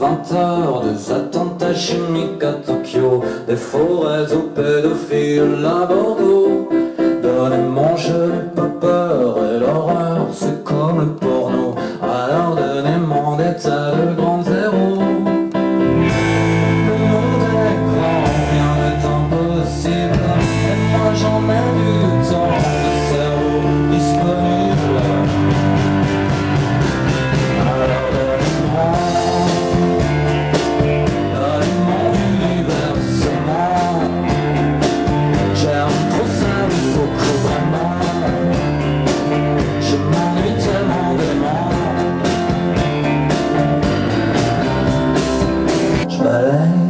20 h, des attentats chimiques à Tokyo, des forêts aux pédophiles à Bordeaux. Donnez-moi, je n'ai pas peur, et l'horreur c'est comme le porno. Alors donnez-moi des tas de grands zéros. Le monde est grand, rien n'est impossible, et moi j'en ai du temps, de cerveau disponible. Alors donnez-moi mon univers seulement. J'aime trop ça, il faut que vraiment. Je m'ennuie tellement de moi. Je balaye